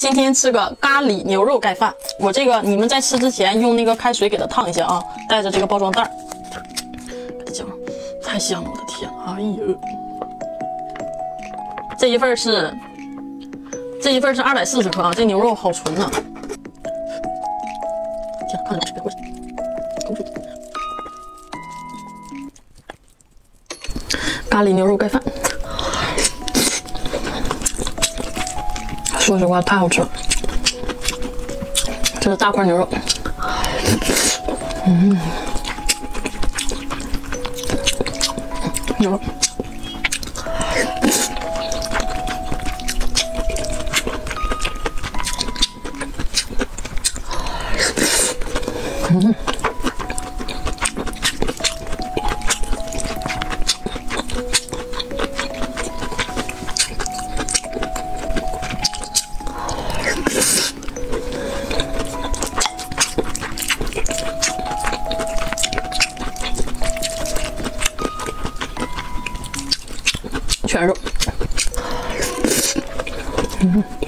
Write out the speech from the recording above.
今天吃个咖喱牛肉盖饭，我这个你们在吃之前用那个开水给它烫一下啊，带着这个包装袋，给它讲，太香了，我的天，哎呦，这一份是240克啊，这牛肉好纯呐、天，看着别过去，口水。咖喱牛肉盖饭，说实话太好吃了。这是大块牛肉，牛肉，全肉。